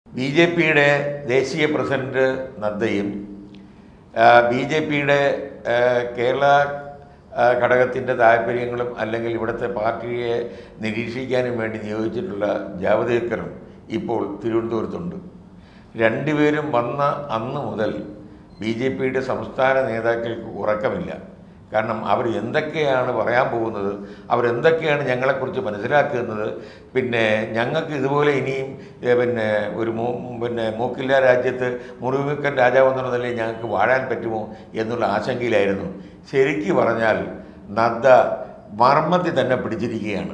ബി.ജെ.പിയുടെ ദേശീയ പ്രസിഡന്റ് നദ്ദയും ബി.ജെ.പിയുടെ കേരള ഘടകത്തിൻ്റെ താല്പര്യങ്ങളും അല്ലെങ്കിൽ ഇവിടുത്തെ പാർട്ടിയെ നിരീക്ഷിക്കാനും വേണ്ടി നിയോഗിച്ചിട്ടുള്ള ജാവദേക്കറും ഇപ്പോൾ തിരുവനന്തപുരത്തുണ്ട്. രണ്ടുപേരും വന്ന അന്ന് മുതൽ ബി.ജെ.പിയുടെ സംസ്ഥാന നേതാക്കൾക്ക് ഉറക്കമില്ല. കാരണം അവർ എന്തൊക്കെയാണ് പറയാൻ പോകുന്നത്, അവരെന്തൊക്കെയാണ് ഞങ്ങളെക്കുറിച്ച് മനസ്സിലാക്കുന്നത്, പിന്നെ ഞങ്ങൾക്ക് ഇതുപോലെ ഇനിയും ഒരു മൂക്കില്ല രാജ്യത്ത് മുറിവുക്കൻ രാജാവെന്നുള്ള നിലയിൽ ഞങ്ങൾക്ക് വാഴാൻ പറ്റുമോ എന്നുള്ള ആശങ്കയിലായിരുന്നു. ശരിക്ക് പറഞ്ഞാൽ നദ്ദ മർമ്മത്തിൽ തന്നെ പിടിച്ചിരിക്കുകയാണ്.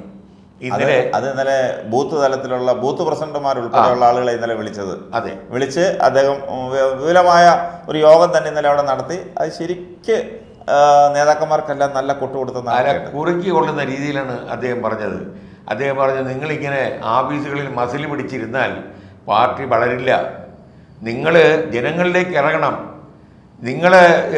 ഇന്നലെ ബൂത്ത് തലത്തിലുള്ള ബൂത്ത് പ്രസിഡന്റുമാർ ഉൾപ്പെടെയുള്ള ആളുകളെ ഇന്നലെ വിളിച്ചത്. അതെ, വിളിച്ച് അദ്ദേഹം വിപുലമായ ഒരു യോഗം തന്നെ ഇന്നലെ അവിടെ നടത്തി. അത് ശരിക്ക് നേതാക്കന്മാർക്കെല്ലാം നല്ല കൊട്ടുകൊടുത്ത കുറുക്കി കൊള്ളുന്ന രീതിയിലാണ് അദ്ദേഹം പറഞ്ഞത്. അദ്ദേഹം പറഞ്ഞത്, നിങ്ങളിങ്ങനെ ആഫീസുകളിൽ മസിൽ പിടിച്ചിരുന്നാൽ പാർട്ടി വളരില്ല. നിങ്ങൾ ജനങ്ങളിലേക്ക് ഇറങ്ങണം. നിങ്ങൾ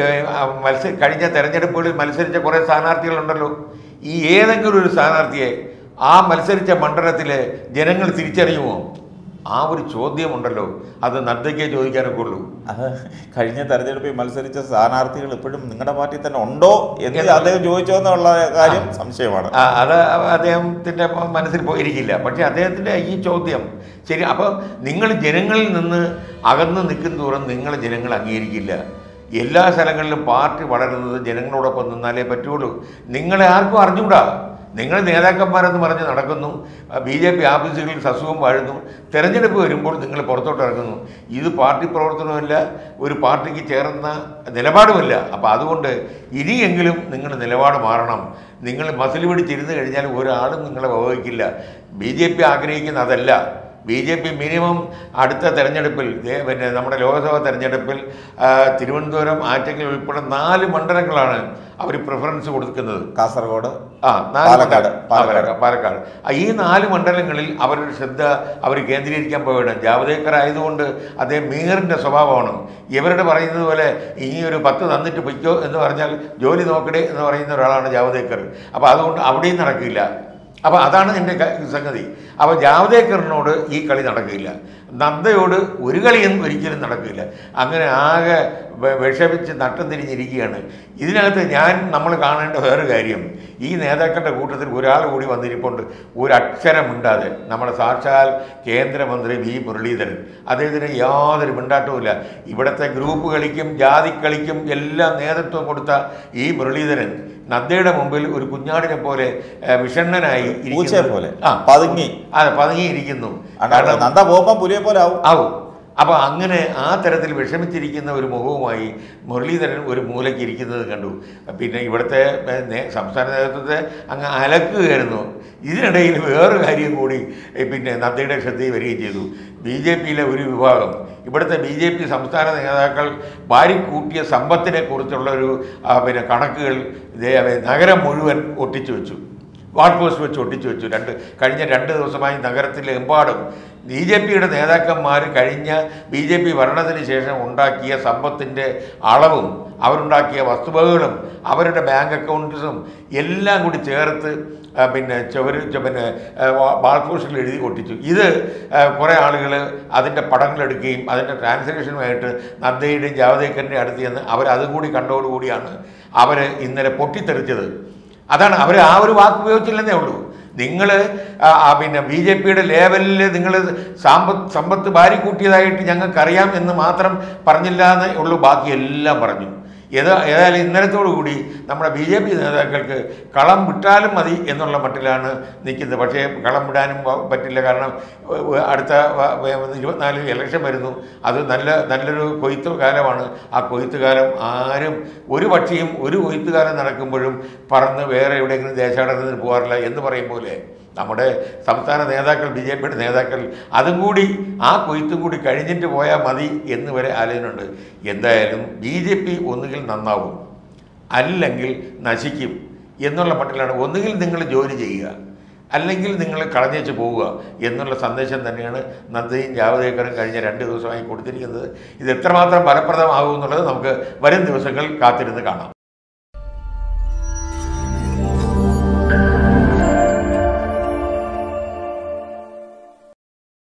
കഴിഞ്ഞ തെരഞ്ഞെടുപ്പുകളിൽ മത്സരിച്ച കുറേ സ്ഥാനാർത്ഥികളുണ്ടല്ലോ. ഈ ഏതെങ്കിലും ഒരു സ്ഥാനാർത്ഥിയെ ആ മത്സരിച്ച മണ്ഡലത്തിൽ ജനങ്ങൾ തിരിച്ചറിയുമോ? ആ ഒരു ചോദ്യമുണ്ടല്ലോ, അത് നദ്ദയ്ക്കേ ചോദിക്കാനൊക്കെ ഉള്ളൂ. അത് കഴിഞ്ഞ തെരഞ്ഞെടുപ്പിൽ മത്സരിച്ച സ്ഥാനാർത്ഥികൾ ഇപ്പോഴും നിങ്ങളുടെ പാർട്ടി തന്നെ ഉണ്ടോ എന്ന് അദ്ദേഹം ചോദിച്ചോ എന്നുള്ള കാര്യം സംശയമാണ്. അത് അദ്ദേഹത്തിൻ്റെ മനസ്സിൽ പോയിരിക്കില്ല. പക്ഷേ അദ്ദേഹത്തിൻ്റെ ഈ ചോദ്യം ശരി. അപ്പോൾ നിങ്ങൾ ജനങ്ങളിൽ നിന്ന് അകന്ന് നിൽക്കും തോറും നിങ്ങളെ ജനങ്ങൾ അംഗീകരിക്കില്ല. എല്ലാ സ്ഥലങ്ങളിലും പാർട്ടി വളരുന്നത് ജനങ്ങളോടൊപ്പം നിന്നാലേ പറ്റുള്ളൂ. നിങ്ങളെ ആർക്കും അറിഞ്ഞുകൂടാ. നിങ്ങൾ നേതാക്കന്മാരെന്ന് പറഞ്ഞ് നടക്കുന്നു, ബി.ജെ.പി ആഫീസുകളിൽ സസുഖം വാഴുന്നു. തെരഞ്ഞെടുപ്പ് വരുമ്പോൾ നിങ്ങൾ പുറത്തോട്ട് ഇറങ്ങുന്നു. ഇത് പാർട്ടി പ്രവർത്തനമല്ല, ഒരു പാർട്ടിക്ക് ചേർന്ന നിലപാടുമല്ല. അപ്പോൾ അതുകൊണ്ട് ഇനിയെങ്കിലും നിങ്ങൾ നിലപാട് മാറണം. നിങ്ങൾ മസിൽ പിടിച്ചിരുന്ന് കഴിഞ്ഞാൽ ഒരാളും നിങ്ങളെ വഹിക്കില്ല. ബി.ജെ.പി ആഗ്രഹിക്കുന്ന അതല്ല. ബി.ജെ.പി മിനിമം അടുത്ത തെരഞ്ഞെടുപ്പിൽ നമ്മുടെ ലോക്സഭാ തെരഞ്ഞെടുപ്പിൽ തിരുവനന്തപുരം, ആറ്റിങ്ങൽ ഉൾപ്പെടെ 4 മണ്ഡലങ്ങളാണ് അവർ പ്രിഫറൻസ് കൊടുക്കുന്നത്. കാസർഗോഡ്, പാലക്കാട്. ഈ 4 മണ്ഡലങ്ങളിൽ അവരുടെ ശ്രദ്ധ അവർ കേന്ദ്രീകരിക്കാൻ പോവുകയാണ്. ജാവദേക്കർ ആയതുകൊണ്ട് അദ്ദേഹം മീറിൻ്റെ സ്വഭാവമാണ്. ഇവരുടെ പറയുന്നത് പോലെ ഇനി ഒരു 10 തന്നിട്ട് പൊയ്ക്കോ എന്ന് പറഞ്ഞാൽ ജോലി നോക്കണേ എന്ന് പറയുന്ന ഒരാളാണ് ജാവദേക്കർ. അപ്പോൾ അതുകൊണ്ട് അവിടെയും നടക്കില്ല. അപ്പോൾ അതാണ് എൻ്റെ സംഗതി. അപ്പോൾ ജാവദേക്കറിനോട് ഈ കളി നടക്കില്ല. നദ്ദയോട് ഒരു കളിയും ഒരിക്കലും നടക്കില്ല. അങ്ങനെ ആകെ വിഷമിച്ച് നട്ടം തിരിഞ്ഞിരിക്കുകയാണ്. ഇതിനകത്ത് നമ്മൾ കാണേണ്ട വേറെ കാര്യം, ഈ നേതാക്കളുടെ കൂട്ടത്തിൽ ഒരാൾ കൂടി വന്നിരിപ്പുണ്ട്, ഒരക്ഷരം മിണ്ടാതെ. നമ്മുടെ സാക്ഷാൽ കേന്ദ്രമന്ത്രി വി മുരളീധരൻ. അദ്ദേഹത്തിന് യാതൊരു മിണ്ടാട്ടവുമില്ല. ഇവിടുത്തെ ഗ്രൂപ്പ് കളിക്കും ജാതി കളിക്കും എല്ലാം നേതൃത്വം കൊടുത്ത ഈ മുരളീധരൻ നദ്ദയുടെ മുമ്പിൽ ഒരു കുഞ്ഞാടിനെ പോലെ വിഷണ്ണനായി പതുങ്ങിയിരിക്കുന്നു. നദ്ദ പോകുമ്പോൾ പുലിയെ പോലെ ആവും. അപ്പോൾ അങ്ങനെ ആ തരത്തിൽ വിഷമിച്ചിരിക്കുന്ന ഒരു മുഖവുമായി മുരളീധരൻ ഒരു മൂലയ്ക്ക് ഇരിക്കുന്നത് കണ്ടു. പിന്നെ ഇവിടുത്തെ സംസ്ഥാന നേതൃത്വത്തെ അങ്ങ് അലക്കുകയായിരുന്നു. ഇതിനിടയിൽ വേറൊരു കാര്യം കൂടി നദ്ദയുടെ ശ്രദ്ധയിൽ വരികയും ചെയ്തു. ബി.ജെ.പിയിലെ ഒരു വിഭാഗം, ഇവിടുത്തെ ബി.ജെ.പി സംസ്ഥാന നേതാക്കൾ വാരിക്കൂട്ടിയ സമ്പത്തിനെ കുറിച്ചുള്ളൊരു കണക്കുകൾ നഗരം മുഴുവൻ ഒട്ടിച്ചു വെച്ചു. വാൾ പോസ്റ്റ് വെച്ച് ഒട്ടിച്ചു വെച്ചു. കഴിഞ്ഞ 2 ദിവസമായി നഗരത്തിലെമ്പാടും ബി.ജെ.പിയുടെ നേതാക്കന്മാർ കഴിഞ്ഞ ബി.ജെ.പി ഭരണത്തിന് ശേഷം ഉണ്ടാക്കിയ സമ്പത്തിൻ്റെ അളവും അവരുണ്ടാക്കിയ വസ്തുവകകളും അവരുടെ ബാങ്ക് അക്കൗണ്ട്സും എല്ലാം കൂടി ചേർത്ത് വാൾ പോസ്റ്റിൽ എഴുതി ഒട്ടിച്ചു. ഇത് കുറേ ആളുകൾ അതിൻ്റെ പടങ്ങളെടുക്കുകയും അതിൻ്റെ ട്രാൻസ്ലേഷനുമായിട്ട് നദ്ദയുടെയും ജാവദേക്കറിൻ്റെയും അടുത്ത് ചെന്ന് അവരതും കൂടി കണ്ടോടുകൂടിയാണ് അവർ ഇന്നലെ പൊട്ടിത്തെറിച്ചത്. അതാണ് അവർ ആ ഒരു വാക്ക് ഉപയോഗിച്ചില്ലെന്നേ ഉള്ളൂ. നിങ്ങൾ ബി.ജെ.പിയുടെ ലേവലിൽ നിങ്ങൾ സമ്പത്ത് ഭാരിക്കൂട്ടിയതായിട്ട് ഞങ്ങൾക്കറിയാം എന്ന് മാത്രം പറഞ്ഞില്ല എന്നേ ഉള്ളൂ. ബാക്കി എല്ലാം പറഞ്ഞു. ഏതായാലും ഇന്നലത്തോടു കൂടി നമ്മുടെ ബി.ജെ.പി നേതാക്കൾക്ക് കളം വിട്ടാലും മതി എന്നുള്ള മട്ടിലാണ് നിൽക്കുന്നത്. പക്ഷേ കളം വിടാനും പറ്റില്ല. കാരണം അടുത്ത 24 ഇലക്ഷൻ വരുന്നു. അത് നല്ലൊരു കൊയ്ത്ത് കാലമാണ്. ആ കൊയ്ത്ത് കാലം ആരും ഒരു പക്ഷിയും ഒരു കൊയ്ത്ത് കാലം നടക്കുമ്പോഴും പറന്ന് വേറെ എവിടെയെങ്കിലും ദേശാടനത്തിന് പോകാറില്ല എന്ന് പറയും പോലെ നമ്മുടെ സംസ്ഥാന നേതാക്കൾ, ബി.ജെ.പിയുടെ നേതാക്കൾ അതും കൂടി ആ കൊയ്ത്തും കൂടി കഴിഞ്ഞിട്ട് പോയാൽ മതി എന്ന് വരെ ആലോചനയുണ്ട്. എന്തായാലും ബി.ജെ.പി ഒന്നുകിൽ നന്നാവും അല്ലെങ്കിൽ നശിക്കും എന്നുള്ള മട്ടിലാണ്. ഒന്നുകിൽ നിങ്ങൾ ജോലി ചെയ്യുക അല്ലെങ്കിൽ നിങ്ങൾ കളഞ്ഞേച്ച് പോവുക എന്നുള്ള സന്ദേശം തന്നെയാണ് നദ്ദയും ജാവദേക്കറും കഴിഞ്ഞ 2 ദിവസമായി കൊടുത്തിരിക്കുന്നത്. ഇത് എത്രമാത്രം ഫലപ്രദമാകുമെന്നുള്ളത് നമുക്ക് വരും ദിവസങ്ങൾ കാത്തിരുന്ന് കാണാം.